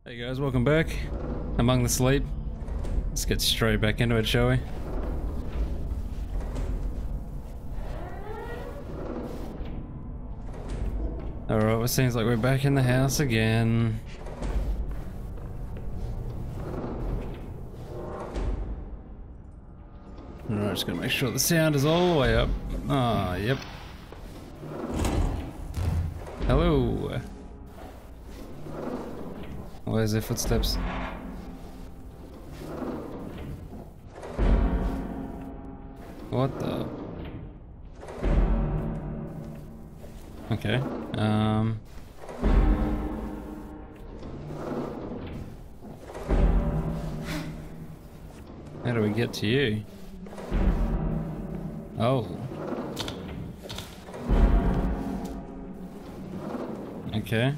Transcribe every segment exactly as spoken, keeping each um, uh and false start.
Hey guys, welcome back. Among the Sleep. Let's get straight back into it, shall we? Alright, well, it seems like we're back in the house again. Alright, just gotta make sure the sound is all the way up. Ah, yep. Hello. Where's their footsteps? What the? Okay. Um. How do we get to you? Oh. Okay.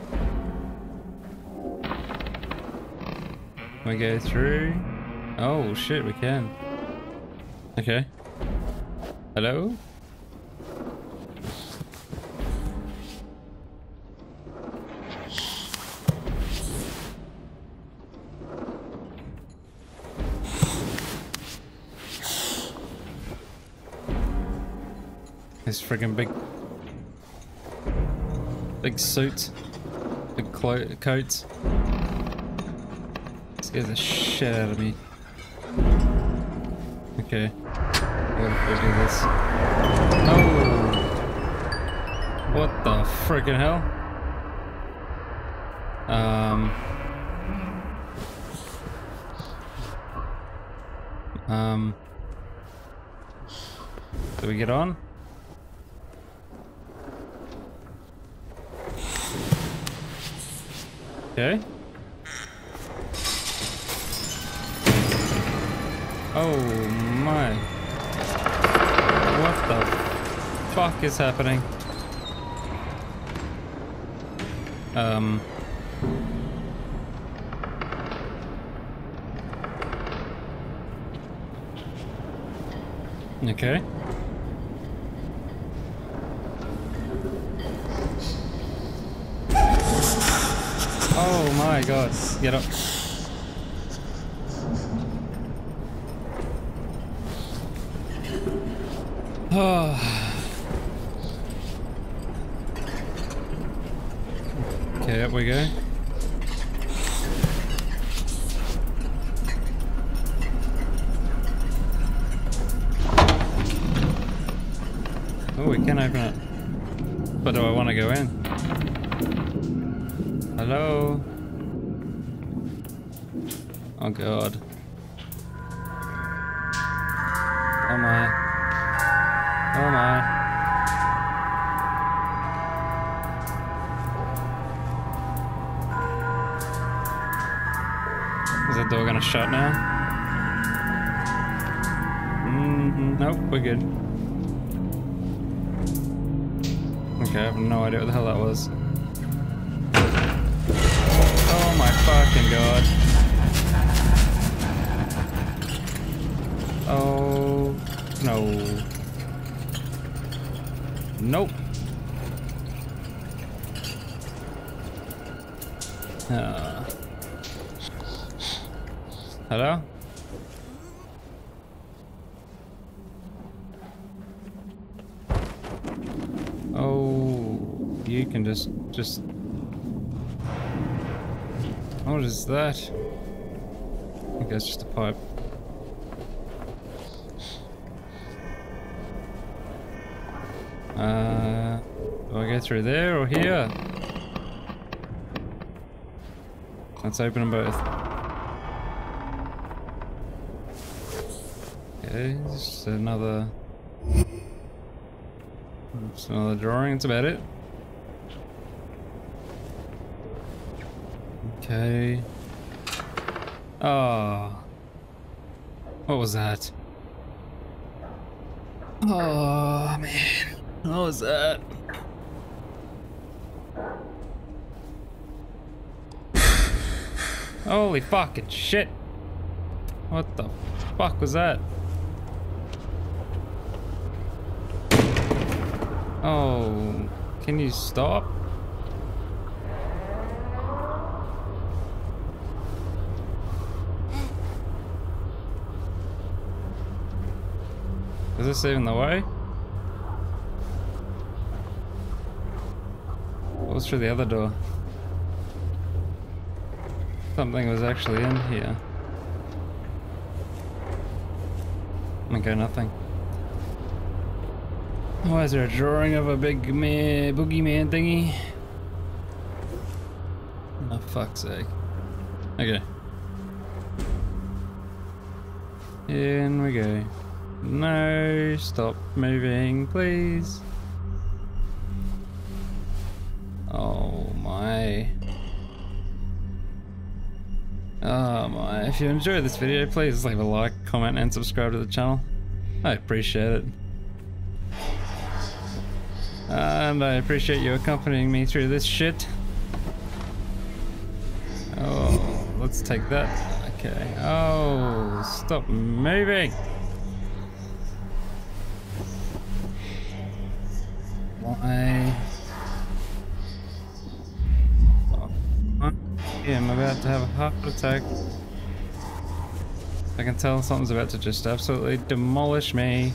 We go through. Oh shit, we can. Okay. Hello? This friggin' big big suit. Big clo coats. Scares the shit out of me. Okay. What if we do this? Oh! What the frickin' hell? Um. Um. Do we get on? Okay. Oh my. What the fuck is happening? Um. Okay. Oh my god. Get up. Oh. Okay, up we go. Oh, we can open it. But do I want to go in? Hello? Oh god. Oh my. Oh my. Is that door gonna shut now? Mm-hmm. Nope, we're good. Okay, I have no idea what the hell that was. Oh my fucking god. Oh no. Nope. Uh. Hello? Oh, you can just, just... What is that? I think that's just a pipe. Uh, do I go through there or here? Let's open them both. Okay, just another... Just another drawing, that's about it. Okay. Oh. What was that? Oh, man. What was that? Holy fucking shit. What the fuck was that? Oh, can you stop? this even the way? What was through the other door? Something was actually in here. Okay, nothing. Why is there a drawing of a big man, boogeyman thingy? Oh, fuck's sake. Okay. In we go. No, stop moving, please. Oh my. Oh my. If you enjoyed this video, please leave a like, comment, and subscribe to the channel. I appreciate it. And I appreciate you accompanying me through this shit. Oh, let's take that. Okay. Oh, stop moving. Why? Oh, I'm about to have a heart attack. I can tell something's about to just absolutely demolish me.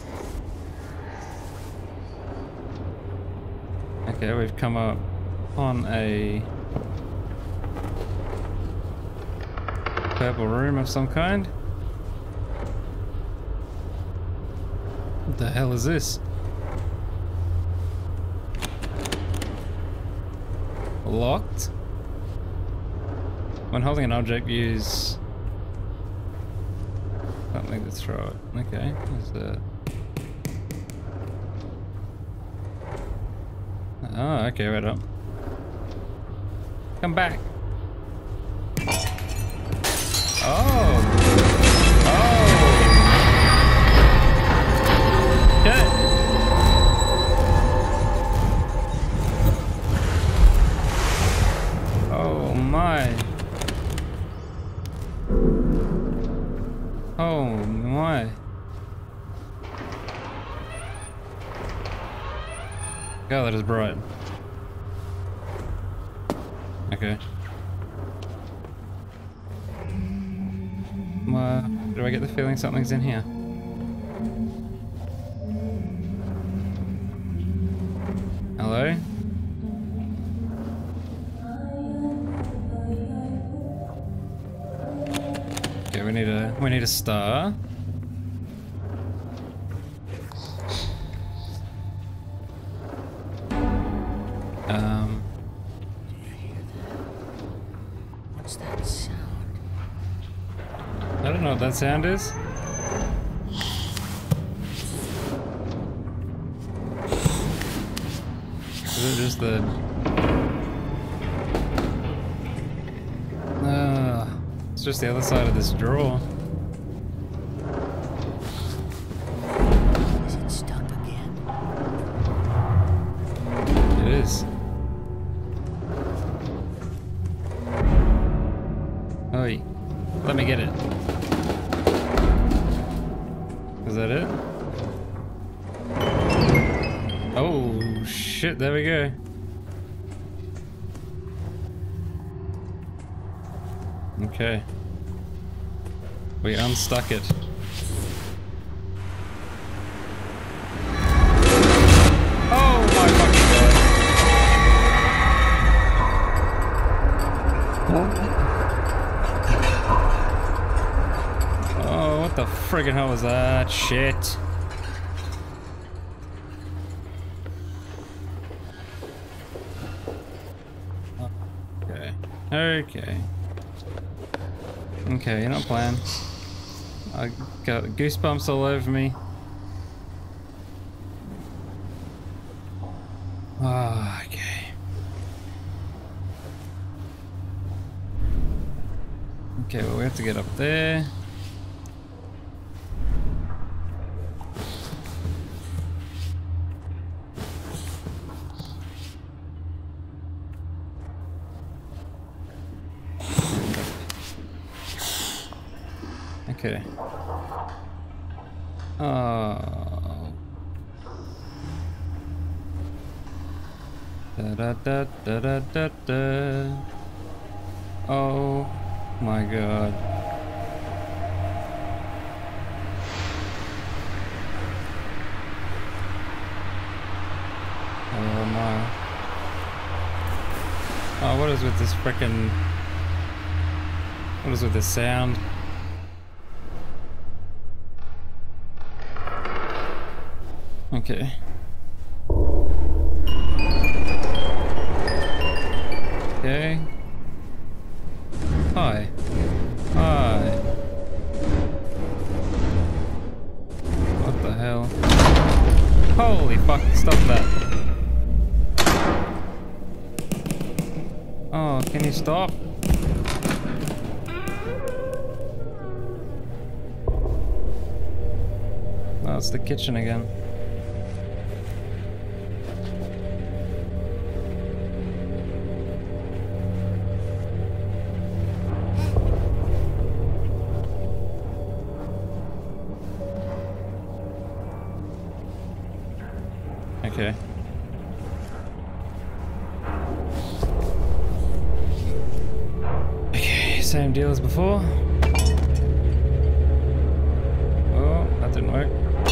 Okay, we've come up on a purple room of some kind. What the hell is this? Locked? When holding an object, use something to throw it. Okay, there's the... Oh, okay, right up. Come back. Oh. Oh. Shit. Oh my. Oh my. God, that is bright. Okay. Uh, do I get the feeling something's in here? Hello? Okay, we need a we need a star. Um. What's that sound? I don't know what that sound is. Is it just the... Uh, it's just the other side of this drawer. Is it stuck again? It is. Oi, let me get it. Is that it? Oh shit, there we go. Okay. We unstuck it. Oh my fucking god. Oh, what the friggin' hell was that shit? Okay. Okay. Okay, you're not playing. I got goosebumps all over me. Ah, oh, okay. Okay, well we have to get up there. Okay. Oh. Da da da da da da da. Oh my god. my. Oh, what is with this frickin'... What is with this sound? Okay. Okay. Hi. Hi. What the hell? Holy fuck, stop that. Oh, can you stop? Oh, it's the kitchen again. Okay. Okay, same deal as before. Oh, that didn't work.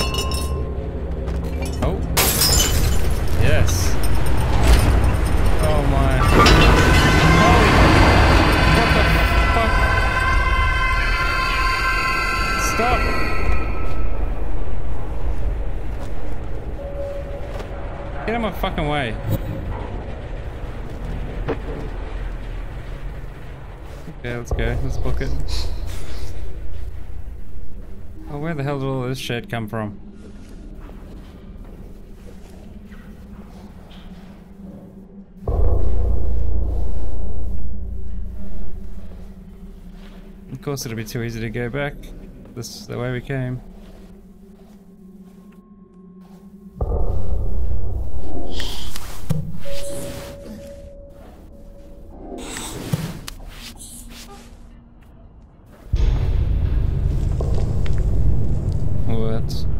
Oh. Yes. Oh my. Holy. What the fuck? Stop. Get out of my fucking way. Okay, let's go. Let's book it. Oh, where the hell did all this shit come from? Of course, it'll be too easy to go back. This is the way we came. What?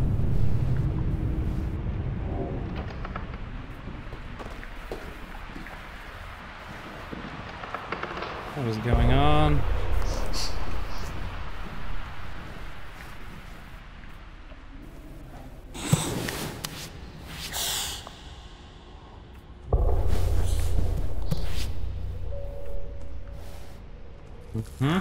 What is going on? Hmm?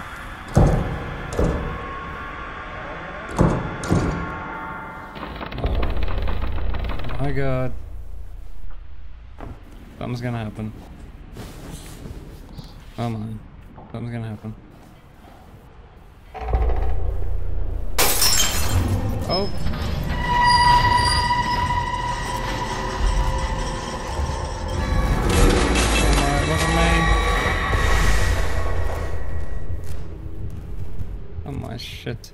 Oh my god. Something's gonna happen. Oh my. Something's gonna happen. Oh! Oh my, it wasn't me. Oh my shit.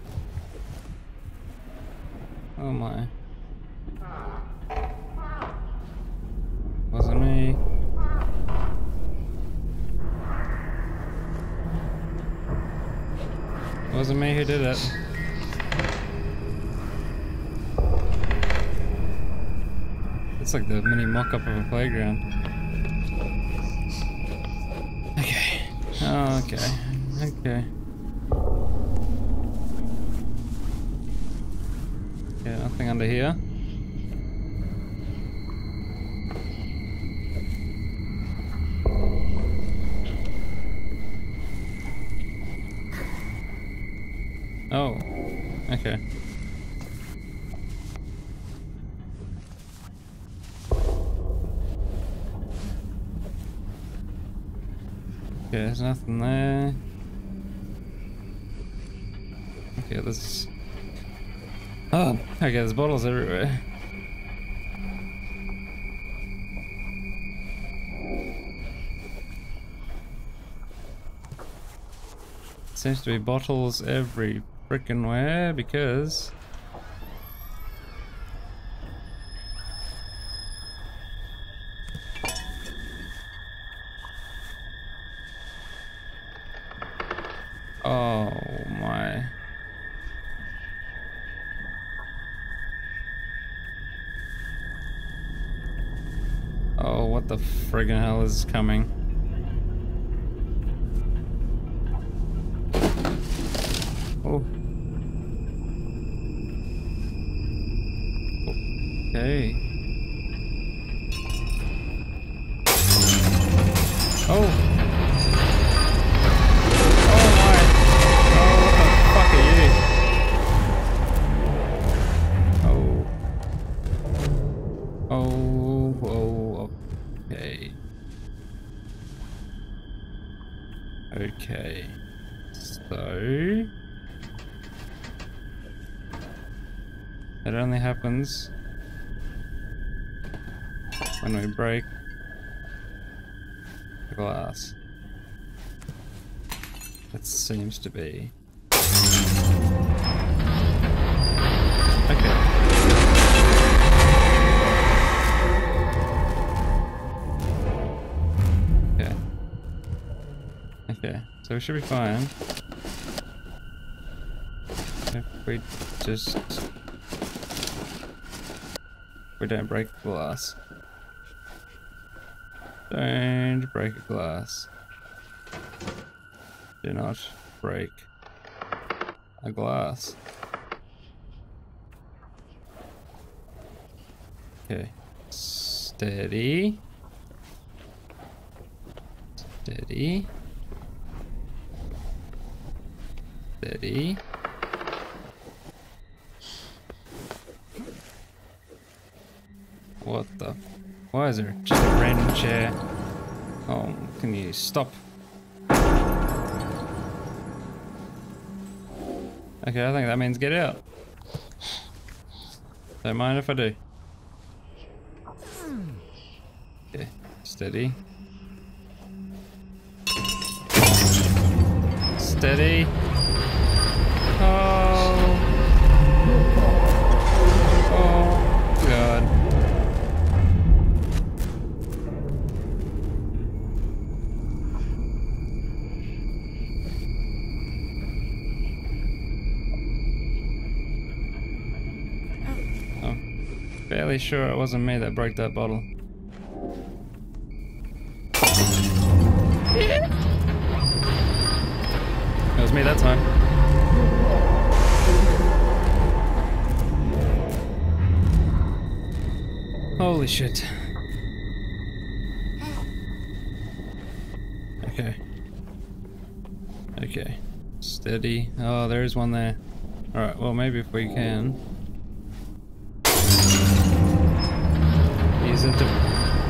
Oh my. Wasn't me. Wasn't me who did it. It's like the mini mock-up of a playground. Okay. Oh, okay. Okay. Yeah, nothing under here. Oh, okay. Okay, there's nothing there. Okay, there's... Oh, okay, there's bottles everywhere. Seems to be bottles every frickin' where, because... Oh my. Oh, what the friggin' hell is coming? Oh. Okay. Okay. So it only happens when we break the glass. That seems to be. Okay. Okay. Okay. So we should be fine. If we just we don't break the glass. Don't break a glass. Do not break a glass. Okay. Steady. Steady. Steady. What the? Why is there just a random chair? Oh, can you stop? Okay, I think that means get out. Don't mind if I do. Okay, steady. Steady. Oh. Oh, God. Fairly sure it wasn't me that broke that bottle. Yeah. It was me that time. Holy shit. Okay. Okay. Steady. Oh, there's one there. Alright, well maybe if we can. Use it to...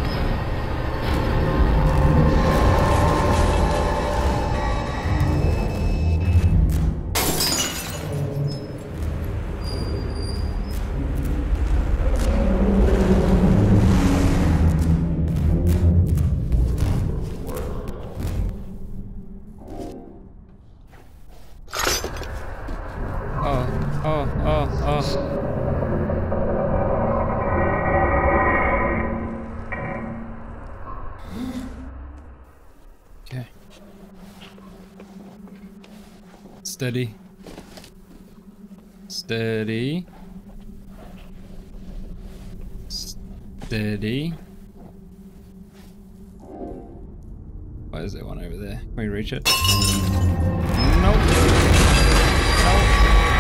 Oh, oh, oh, oh. Okay. Steady. Steady. Steady. Why is there one over there? Can we reach it? Nope. Nope.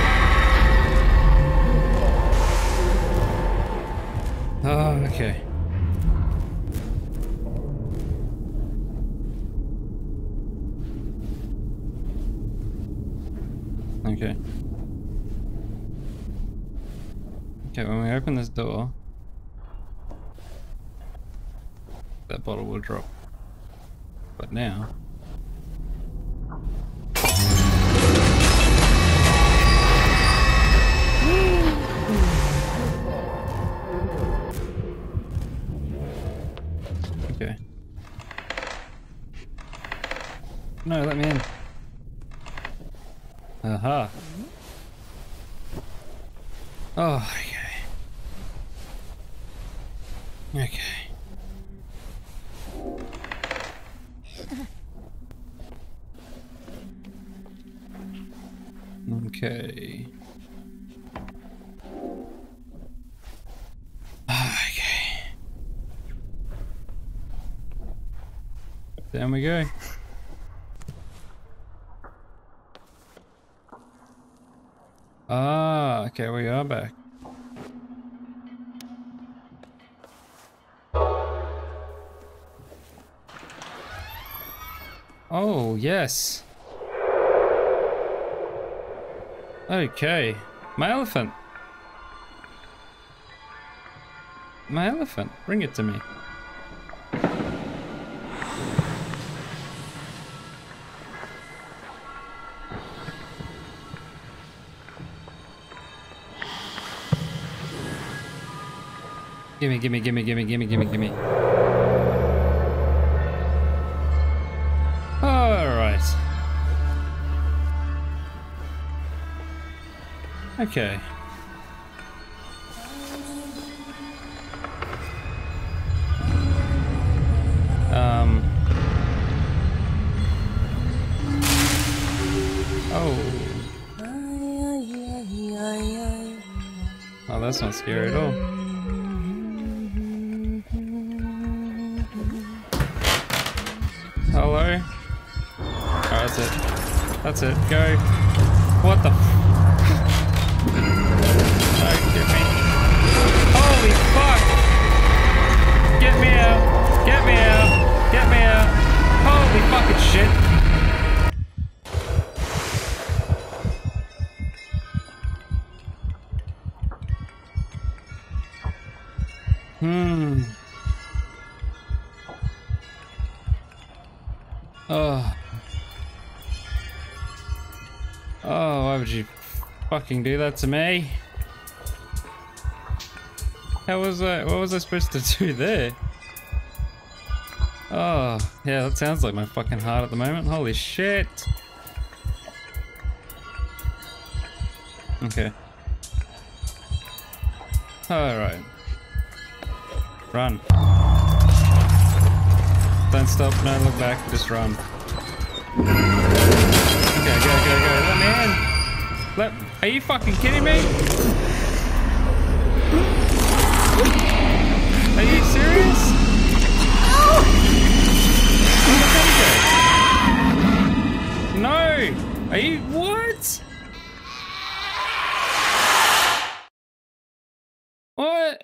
Oh, okay. Okay. Okay, when we open this door, that bottle will drop. But now... Okay. No, let me in. Aha. Oh, okay. Okay. Okay. Okay. Down we go. Ah, okay, we are back. Oh, yes. Okay. My elephant. My elephant. Bring it to me. Gimme, gimme, gimme, gimme, gimme, gimme, gimme. Alright. Okay. Um. Oh. Oh, that's not scary at all. Hello? Oh, that's it. That's it. Go. What the f- No, get me. Holy fuck! Get me out! Get me out! Get me out! Holy fucking shit! Hmm. Oh. Oh, why would you fucking do that to me? How was I, what was I supposed to do there? Oh, yeah, that sounds like my fucking heart at the moment. Holy shit. Okay. Alright. Run. Don't stop, no look back, just run. Okay, go, go, go. Let me in. Let, are you fucking kidding me? Are you serious? No! Are you, what? What?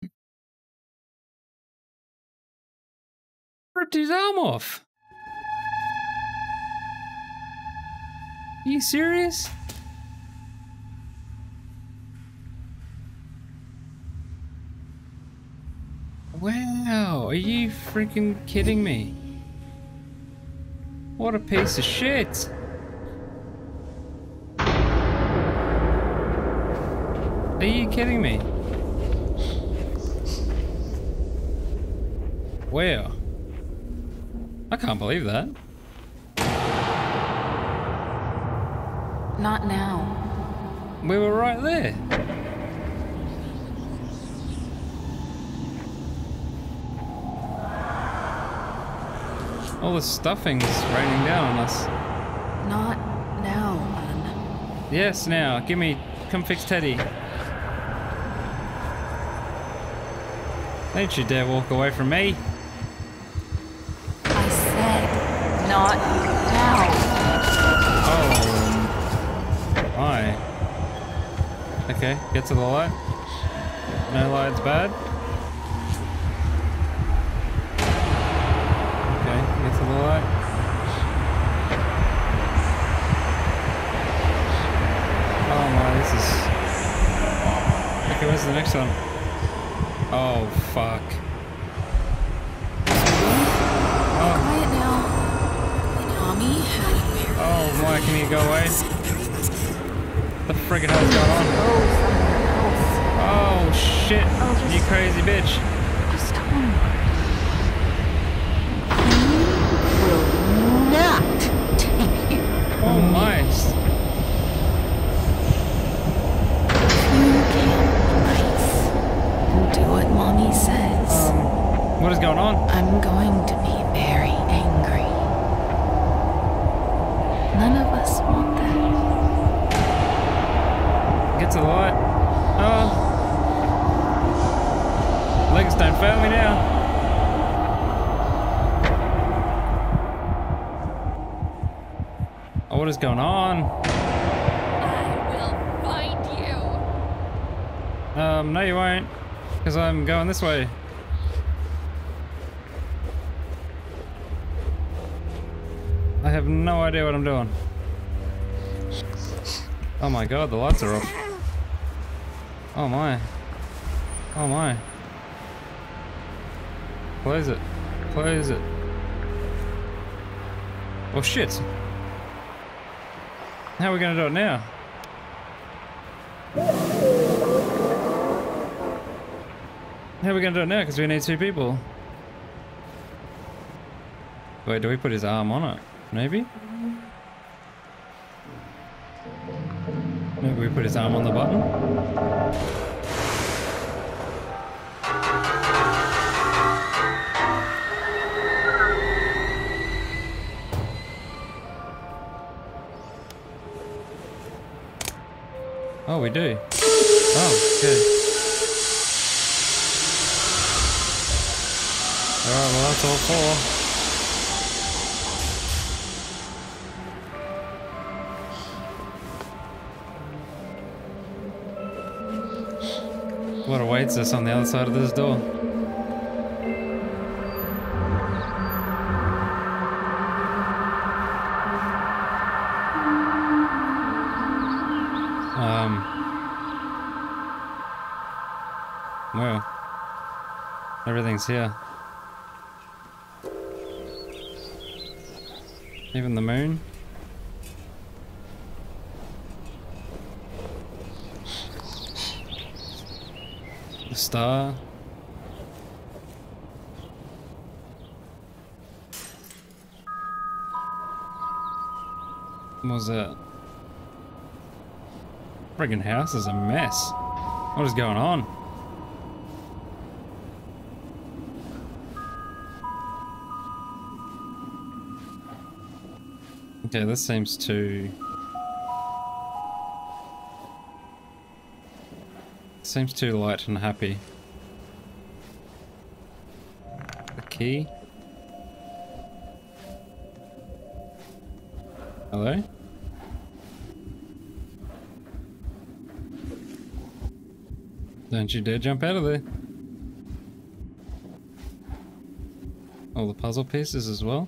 Ripped his arm off. Are you serious? Wow, are you freaking kidding me? What a piece of shit. Are you kidding me? Wow. I can't believe that. Not now. We were right there. All the stuffing's raining down on us. Not now, man. Yes, now. Give me... Come fix Teddy. Don't you dare walk away from me. I said not now. Oh. My. Okay, get to the light. No light's bad. Okay, get to the light. Oh my, this is... Okay, where's the next one? Oh, fuck. Oh. Quiet now. Mommy had a very Oh my, can you go away? The friggin' hell's going on? Oh shit, Oh, just- you crazy bitch. Just home. Will not take you. Oh my. You can't nice. Do what mommy says. Um, what is going on? I'm going to be very angry. None of us want that. Get to the light. Oh. Legs don't fail me now. Oh, what is going on? I will find you. Um, no you won't. Because I'm going this way. I have no idea what I'm doing. Oh my god, the lights are off. Oh my. Oh my. Close it. Close it. Oh shit. How are we gonna do it now? How are we gonna do it now? Because we need two people. Wait, do we put his arm on it? Maybe? Maybe we put his arm on the button? Oh, we do. Oh, okay. Alright, well that's all four. What awaits us on the other side of this door? Um. Well, everything's here. Even the moon. The star. What was that? Friggin' house is a mess. What is going on? Okay, this seems too... Seems too light and happy. The key? Hello? Don't you dare jump out of there. All the puzzle pieces as well.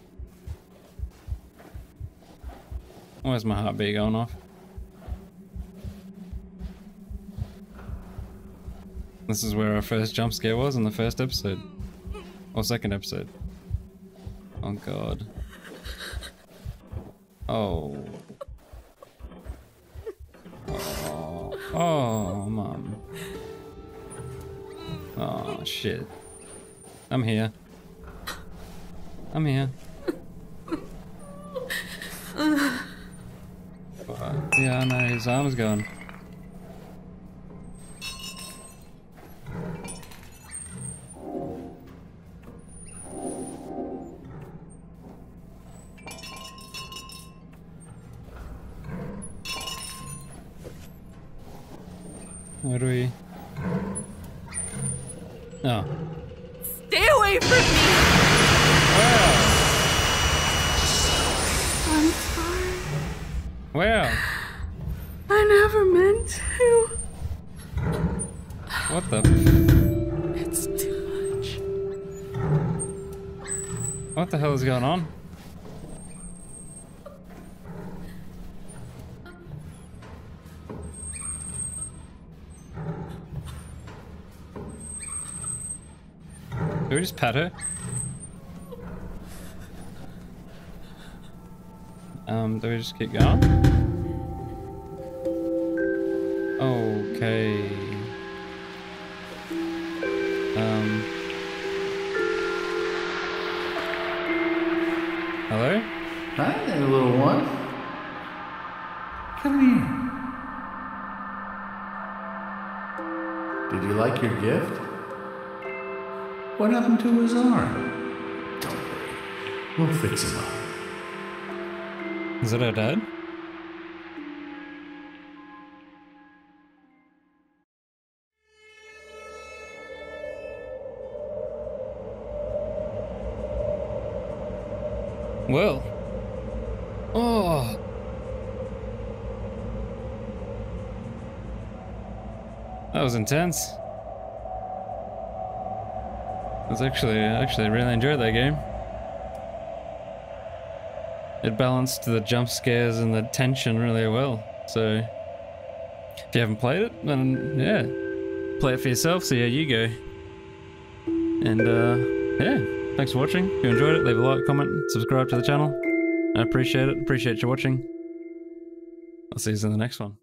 Where's my heartbeat going off? This is where our first jump scare was in the first episode. Or second episode. Oh god. Oh. Oh, oh mum. Oh shit. I'm here. I'm here. Yeah, I know, his arm's gone. Where do we... Oh. Stay away from me! Wow! I'm sorry. Wow! I never meant to. What the... It's too much. What the hell is going on? Do we just pat her? Um, do we just keep going? Okay. Um. Hello? Hi there, little one. Come here. Did you like your gift? What happened to his arm? Don't worry. We'll fix him up. Is that our dad? Well. Oh. That was intense. I was actually, actually really enjoyed that game. It balanced the jump scares and the tension really well. So, if you haven't played it, then yeah, play it for yourself, see how you go. And uh, yeah, thanks for watching. If you enjoyed it, leave a like, comment, subscribe to the channel. I appreciate it. Appreciate you watching. I'll see you in the next one.